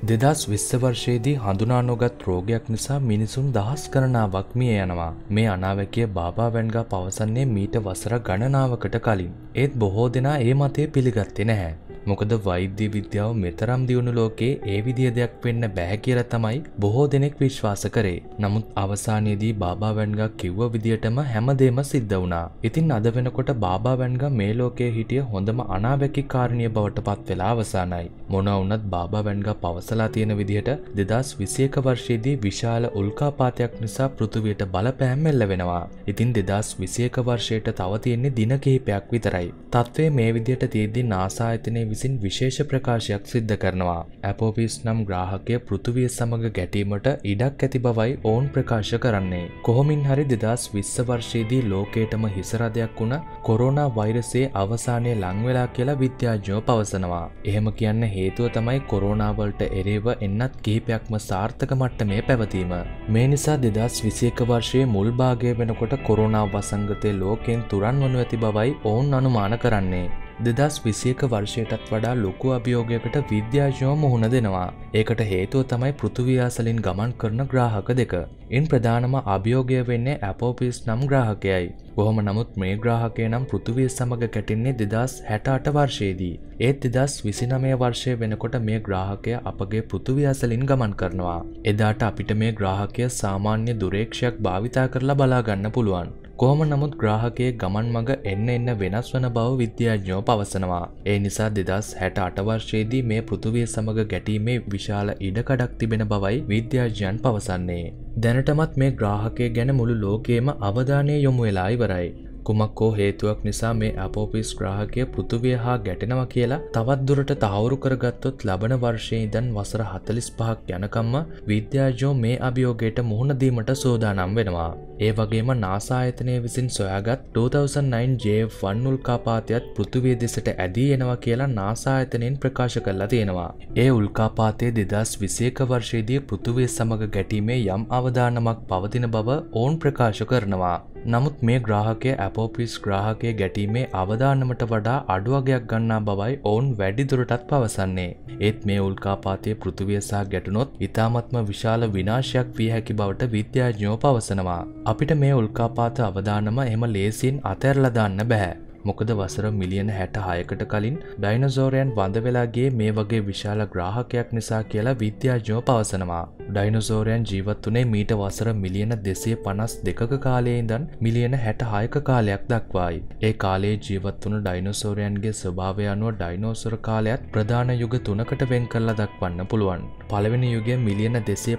2020 වර්ෂයේදී හඳුනා නොගත් රෝගයක් නිසා මිනිසුන් දහස් ගණනාවක් මිය යනවා. මේ අනාවැකිය බාබා වැන්ගා පවසන්නේ මීට වසර ගණනාවකට කලින්. ඒත් බොහෝ දෙනා ඒ මතය පිළිගත්තේ නැහැ. මොකද වෛද්‍ය විද්‍යාව මෙතරම් දියුණු ලෝකේ ඒ විදිය දෙයක් වෙන්න බෑ කියලා තමයි බොහෝ දෙනෙක් විශ්වාස කරේ. නමුත් අවසානයේදී බාබා වැන්ගා කිව්ව විදියටම හැමදේම සිද්ධ වුණා. ඉතින් අද වෙනකොට බාබා වැන්ගා මේ ලෝකයේ හිටිය හොඳම අනාවැකිකාරණිය බවට පත් වෙලා අවසానයි. මොනවා වුණත් බාබා වැන්ගා පවසලා තියෙන විදිහට 2021 වර්ෂයේදී විශාල උල්කාපාතයක් නිසා පෘථිවියට බලපෑම් එල්ල වෙනවා. ඉතින් 2021 වර්ෂයට තව තියෙන්නේ දින කිහිපයක් විතරයි. තත්ත්වය මේ විදිහට තියෙද්දි නාසා ආයතනයේ විසින් විශේෂ ප්‍රකාශයක් සිද්ධ කරනවා. ඇපෝපිස් නම් ග්‍රාහකය පෘථිවිය සමග ගැටීමට ඉඩක් ඇති බවයි ඔවුන් ප්‍රකාශ කරන්නේ. කොහොමින් හරි 2020 වර්ෂයේදී ලෝකයටම හිසරදයක් වුණ කොරෝනා වෛරසයේ අවසානයේ ලං වෙලා කියලා විද්‍යාඥයෝ පවසනවා. එහෙම කියන්න හේතුව තමයි කොරෝනා වලට එරෙහිව එන්නත් කිහිපයක්ම සාර්ථක මට්ටමේ පැවතීම. මේ නිසා 2021 වර්ෂයේ මුල් භාගය වෙනකොට කොරෝනා වසංගතයේ ලෝකයෙන් තුරන් වනු ඇති බවයි ඔවුන් අනුමාන කරන්නේ. 2021 වර්ෂයටත් වඩා ලොකු අභියෝගයකට විද්‍යාඥයෝ මුහුණ දෙනවා. ඒකට හේතුව තමයි පෘථිවිය අසලින් ගමන් කරන ග්‍රාහක දෙක. ඉන් ප්‍රධානම අභියෝගය වෙන්නේ ඇපෝපිස් නම් ග්‍රාහකයයි. කොහොම නමුත් මේ ග්‍රාහකය නම් පෘථිවිය සමග ගැටෙන්නේ 2068 වර්ෂයේදී. ඒත් 2029 වර්ෂය වෙනකොට මේ ග්‍රාහකය අපගේ පෘථිවිය අසලින් ගමන් කරනවා. එදාට අපිට මේ ග්‍රාහකය සාමාන්‍ය දුරේක්ෂයක් භාවිතා කරලා බලා ගන්න පුළුවන්. කොහොම නමුත් ග්‍රාහකයේ ගමන් මඟ එන්න වෙනස් වන බව විද්‍යාඥයෝ පවසනවා. ඒ නිසා 2068 වර්ෂයේදී මේ පෘථිවිය සමග ගැටීමේ විශාල ඉඩකඩක් තිබෙන බවයි විද්‍යාඥයන් පවසන්නේ. දැනටමත් මේ ග්‍රාහකය ගැන මුළු ලෝකයේම අවධානය යොමු වෙලා ඉවරයි. කුමක් හෝ හේතුවක් නිසා මේ ඇපෝපිස් ග්‍රාහකය පෘථිවිය හා ගැටෙනවා කියලා තවත් දුරට තහවුරු කරගත්තොත් ලබන වර්ෂයේ ඉඳන් වසර 45ක් යනකම්ම විද්‍යාඥයෝ මේ අභියෝගයට මුහුණ දීමට සූදානම් වෙනවා. ඒ වගේම නාසා ආයතනය විසින් සොයාගත් 2009 JF1 උල්කාපාතයත් පෘථිවිය දෙසට ඇදී එනවා කියලා නාසා ආයතනයෙන් ප්‍රකාශ කරලා තියෙනවා. ඒ උල්කාපාතයේ 2021 වර්ෂයේදී පෘථිවිය සමග ගැටීමේ යම් අවදානමක් පවතින බව ඔවුන් ප්‍රකාශ කරනවා. නමුත් මේ ග්‍රාහකය ඇපෝපිස් ග්‍රාහකයේ ගැටීමේ අවදානමට වඩා අඩු අගයක් ගන්නා බවයි ඔවුන් වැඩිදුරටත් පවසන්නේ. ඒත් මේ උල්කාපාතයේ පෘථිවිය සහ ගැටුණොත් ඉතාමත්ම විශාල විනාශයක් විය හැකි බවට විද්‍යාඥයෝ පවසනවා. අපිට මේ උල්කාපාත අවදානම එහෙම ලේසියෙන් අතහැරලා දාන්න බෑ. මොකද වසර මිලියන 66කට කලින් ඩයිනෝසෝරයන් වඳ වෙලා ගියේ මේ වගේ විශාල ග්‍රාහකයක් නිසා කියලා විද්‍යාඥයෝ පවසනවා. ඩයිනෝසෝරයන් ජීවත් වුණේ මීට වසර මිලියන 252ක කාලයේ ඉඳන් මිලියන 66ක කාලයක් දක්වායි. ඒ කාලයේ ජීවත් වුණු ඩයිනෝසෝරයන්ගේ ස්වභාවය අනුව ඩයිනෝසෝර කාලයත් ප්‍රධාන යුග තුනකට වෙන් කරලා දක්වන්න පුළුවන්. පළවෙනි යුගය මිලියන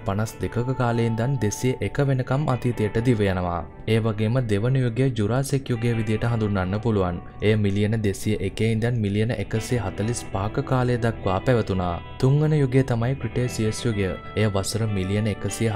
252ක කාලයේ ඉඳන් 201 වෙනකම් අතීතයට දිව යනවා. ඒ වගේම දෙවන යුගය ජුරාසික් යුගය විදිහට හඳුන්වන්න පුළුවන්. එය මිලියන 201 ඉඳන් මිලියන 145ක කාලය දක්වා පැවතුණා. තුන්වන යුගය තමයි ක්‍රිටේසියස් යුගය. එය වසර මිලියන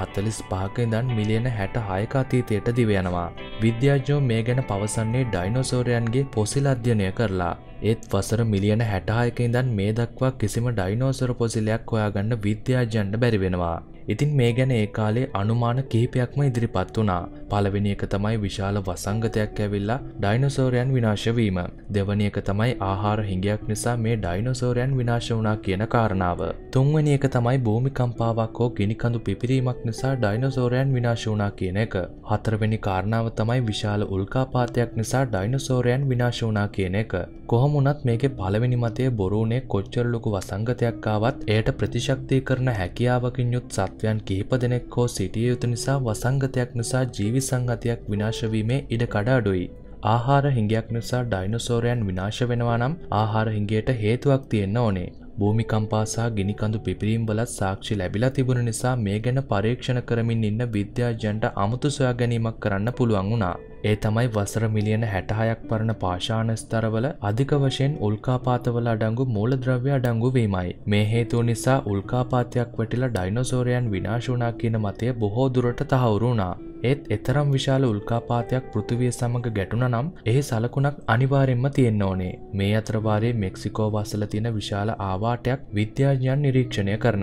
145ක ඉඳන් මිලියන 66ක අතීතයට දිව යනවා. විද්‍යාඥයෝ මේ ගැන පවසන්නේ ඩයිනෝසෝරයන්ගේ පොසිල් අධ්‍යයනය කරලා. ඒත් වසර මිලියන 66ක ඉඳන් මේ දක්වා කිසිම ඩයිනෝසෝර පොසිලයක් හොයාගන්න විද්‍යාඥයන්ට බැරි වෙනවා. ඉතින් මේ ගැන ඒ කාලේ අනුමාන කිහිපයක්ම ඉදිරිපත් වුණා. පළවෙනි එක තමයි විශාල වසංගතයක් ඇවිල්ලා ඩයිනෝසෝරයන් විනාශ වීම. දෙවැනි එක තමයි ආහාර හිඟයක් නිසා මේ ඩයිනෝසෝරයන් විනාශ වුණා කියන කාරණාව. තුන්වෙනි එක තමයි භූමිකම්පාවක් හෝ ගිනිකඳු පිපිරීමක් නිසා ඩයිනෝසෝරයන් විනාශ වුණා කියන එක. හතරවෙනි කාරණාව තමයි විශාල උල්කාපාතයක් නිසා ඩයිනෝසෝරයන් විනාශ වුණා කියන එක. කොහොම වුණත් මේකේ පළවෙනි මතය බොරු වුණේ කොච්චර ලොකු වසංගතයක් ආවත් එයට ප්‍රතිශක්තිකරණ හැකියාවකින් යුත් සත්වයන් කිහිප දෙනෙක් හෝ සිටිය යුතු නිසා වසංගතයක් නිසා ජීවි සංහතියක් විනාශ වීමේ ඉඩ කඩ අඩුයි. ආහාර හිඟයක් නිසා ඩයිනෝසෝරයන් විනාශ වෙනවා නම් ආහාර හිඟයට හේතුවක් තියෙන්න ඕනේ. භූමිකම්පා සහ ගිනිකඳු පිපිරීම් වලත් සාක්ෂි ලැබිලා තිබුණ නිසා මේ ගැන පරීක්ෂණ කරමින් ඉන්න විද්‍යාඥයන්ට අමුතු සොයා ගැනීමක් කරන්න පුළුවන් වුණා. ඒ තමයි වසර මිලියන 66ක් පරණ පාෂාණ ස්තරවල අධික වශයෙන් උල්කාපාතවල අඩංගු මූලද්‍රව්‍ය අඩංගු වීමයි. මේ හේතුව නිසා උල්කාපාතයක් වැටිලා ඩයිනෝසෝරයන් විනාශ වුණා කියන මතය බොහෝ දුරට තහවුරු වුණා. ඒත් එතරම් විශාල උල්කාපාතයක් පෘථිවිය සමග ගැටුණා නම් එහි සලකුණක් අනිවාර්යෙන්ම තියෙන්න ඕනේ. මේ අතර වාරයේ මෙක්සිකෝ වසල තියෙන විශාල ආවාටයක් විද්‍යාඥයන් නිරීක්ෂණය කරනවා.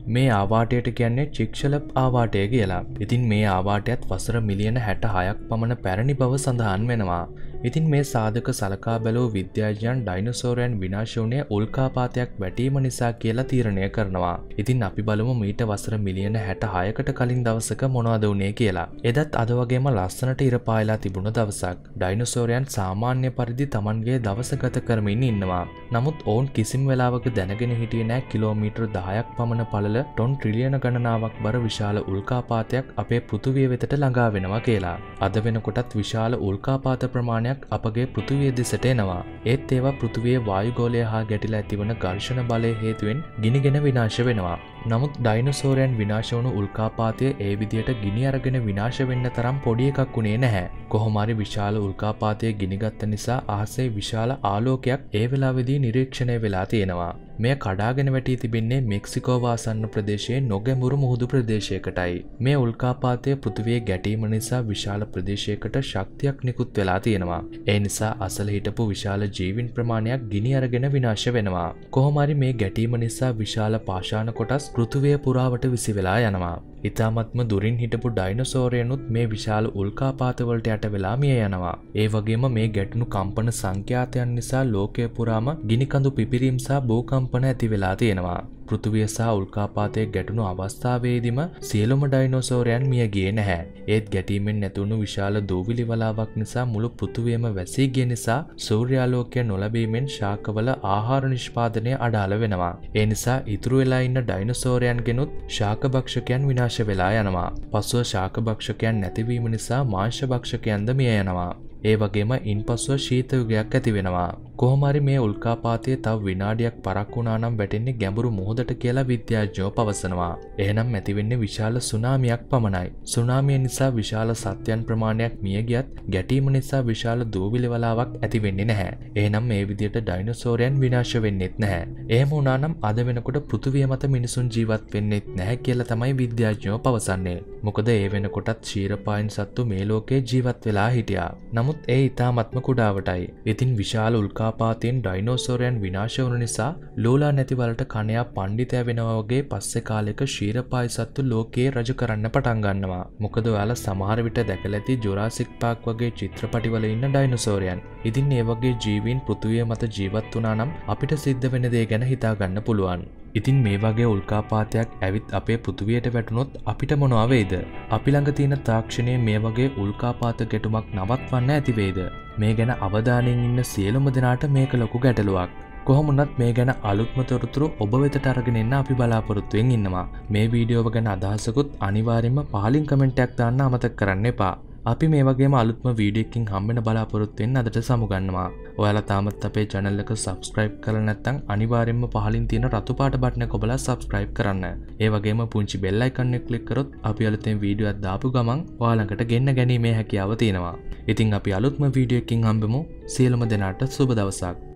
මේ ආවාටයට කියන්නේ චික්ෂලප් ආවාටය කියලා. ඉතින් මේ ආවාටයත් වසර මිලියන 66ක් පමණ පැරණි බව සඳහන් වෙනවා. ඉතින් මේ සාධක සලකා බැලූ විද්‍යාඥයන් ඩයිනෝසෝරයන් විනාශ වුණේ උල්කාපාතයක් වැටීම නිසා කියලා තීරණය කරනවා. ඉතින් අපි බලමු මීට වසර මිලියන 66කට කලින් දවසක මොනවද වුනේ කියලා. එදත් අද වගේම ලස්සනට ඉර පායලා තිබුණ දවසක්. ඩයිනෝසෝරයන් සාමාන්‍ය පරිදි Tamanගේ දවස ගත කරමින් ඉන්නවා. නමුත් ඔවුන් කිසිම වෙලාවක දැනගෙන හිටියේ නැහැ කිලෝමීටර් 10ක් පමණ පළල ටොන් ට්‍රිලියන ගණනාවක් බර විශාල උල්කාපාතයක් අපේ පෘථුවිය වෙතට ළඟා වෙනවා කියලා. අද වෙනකොටත් විශාල උල්කාපාත ප්‍රමාණයක් අපගේ පෘථුවිය දෙසට එනවා. ඒත් ඒවා පෘථුවියේ වායුගෝලය හා ගැටිලා ඇතිවන ඝර්ෂණ බලය හේතුවෙන් ගිනිගෙන විනාශ වෙනවා. නමුත් ඩයිනෝසෝරයන් විනාශ වුණු උල්කාපාතය ඒ විදියට ගිනි අරගෙන විනාශ වෙන්න තරම් පොඩි එකක් උනේ නැහැ. කොහොම හරි විශාල උල්කාපාතය ගිනිගත්ත නිසා අහසේ විශාල ආලෝකයක් ඒ වෙලාවේදී නිරීක්ෂණය වෙලා තියෙනවා. මෙය කඩාගෙන වැටී තිබෙන්නේ මෙක්සිකෝව ආසන්න ප්‍රදේශයේ නොගැඹුරු මුහුදු ප්‍රදේශයකටයි. මේ උල්කාපාතය පෘථිවියේ ගැටීම නිසා විශාල ප්‍රදේශයකට ශක්තියක් නිකුත් වෙලා තියෙනවා. ඒ නිසා අසල හිටපු විශාල ජීවීන් ප්‍රමාණයක් ගිනි අරගෙන විනාශ වෙනවා. කොහොම හරි මේ ගැටීම නිසා විශාල පාෂාණ කොටස් පෘථිවිය පුරාවට විසි වෙලා යනවා. ඉතාමත්ම දුරින් හිටපු ඩයිනෝසෝරයනුත් මේ විශාල උල්කාපාතවලට යට වෙලා මිය යනවා. ඒ වගේම මේ ගැටුණු කම්පන සංඛ්‍යාතයන් නිසා ලෝකය පුරාම ගිනිකඳු පිපිරීම් සහ භූකම්පන ඇති වෙලා තියෙනවා. පෘථිවිය සහ උල්කාපාතයේ ගැටුණු අවස්ථාවේදීම සියලුම ඩයිනෝසෝරයන් මිය ගියේ නැහැ. ඒත් ගැටීමෙන් නැතුණු විශාල දූවිලි වලාවක් නිසා මුළු පෘථිවියම වැසී ගිය නිසා සූර්යාලෝකය නොලැබීමෙන් ශාකවල ආහාර නිෂ්පාදනය අඩාල වෙනවා. ඒ නිසා ඉතුරු වෙලා ඉන්න ඩයිනෝසෝරයන්ගෙනුත් ශාකභක්ෂකයන් විනාශ වෙලා යනවා. පසුව ශාකභක්ෂකයන් නැතිවීම නිසා මාංශභක්ෂකයන්ද මිය යනවා. ඒ වගේම ඉන්පසුව ශීත යුගයක් ඇති වෙනවා. කොහොම හරි මේ උල්කාපාතය තව විනාඩියක් පරක් වුණා නම් වැටෙන්නේ ගැඹුරු මුහුදට කියලා විද්‍යාඥයෝ පවසනවා. එහෙනම් ඇති වෙන්නේ විශාල සුනාමියක් පමණයි. සුනාමිය නිසා විශාල සත්‍යයන් ප්‍රමාණයක් මිය ගියත් ගැටීම නිසා විශාල දූවිලි වලාවක් ඇති වෙන්නේ නැහැ. එහෙනම් මේ විදිහට ඩයිනෝසෝරයන් විනාශ වෙන්නේත් නැහැ. එහෙම වුණා නම් අද වෙනකොට පෘථිවිය මත මිනිසුන් ජීවත් වෙන්නේත් නැහැ කියලා තමයි විද්‍යාඥයෝ පවසන්නේ. මොකද ඒ වෙනකොටත් ක්ෂීරපායන් සත්තු මේ ලෝකේ ජීවත් වෙලා හිටියා. නමුත් ඒ ඉතාමත්ම කුඩාවටයි. ඉතින් විශාල උල්කාපාතයෙන් ඩයිනෝසෝරයන් විනාශ වුණ නිසා ලෝලා නැති වලට කණයා පණ්ඩිතය වෙනවා වගේ පස්සේ කාලෙක ක්ෂීරපාය සත්තු ලෝකයේ රජ කරන්න පටන් ගන්නවා. මොකද ඔයාලා සමහර විට දැකලා ඇති ජුරාසික් පාක් වගේ චිත්‍රපටිවල ඉන්න ඩයිනෝසෝරයන්. ඉතින් ඒ වගේ ජීවීන් පෘථිවිය මත ජීවත් වුණා නම් අපිට සිද්ධ වෙන දේ ගැන හිතා ගන්න පුළුවන්. ඉතින් මේ වගේ උල්කාපාතයක් ඇවිත් අපේ පෘථිවියට වැටුනොත් අපිට මොනවා වෙයිද? අපි ළඟ තියෙන තාක්ෂණයේ මේ වගේ උල්කාපාත ගැටුමක් නවත්වන්න ඇති වෙයිද? මේ ගැන අවධානයෙන් ඉන්න සියලුම දෙනාට මේක ලොකු ගැටලුවක්. කොහොම වුණත් මේ ගැන අලුත්ම තොරතුරු ඔබ වෙතට අරගෙන එන්න අපි බලාපොරොත්තුෙන් ඉන්නවා. මේ වීඩියෝව ගැන අදහසකුත් අනිවාර්යයෙන්ම පහලින් කමෙන්ට් එකක් දාන්න අමතක කරන්න එපා. අපි මේ වගේම අලුත්ම වීඩියෝ එකකින් හම්බෙන බලාපොරොත්තු වෙන්න අදට සමුගන්නවා. ඔයාලා තාමත් අපේ channel එක subscribe කරලා නැත්නම් අනිවාර්යයෙන්ම පහලින් තියෙන රතු පාට බටන් එක ඔබලා subscribe කරන්න. ඒ වගේම පුංචි bell icon එක click කරොත් අපි අලුතෙන් වීඩියෝ එකක් දාපු ගමන් ඔයාලා ළඟට ගෙන්න ගැනීමේ හැකියාව තියෙනවා. ඉතින් අපි අලුත්ම වීඩියෝ එකකින් හම්බෙමු. සියලුම දෙනාට සුබ දවසක්.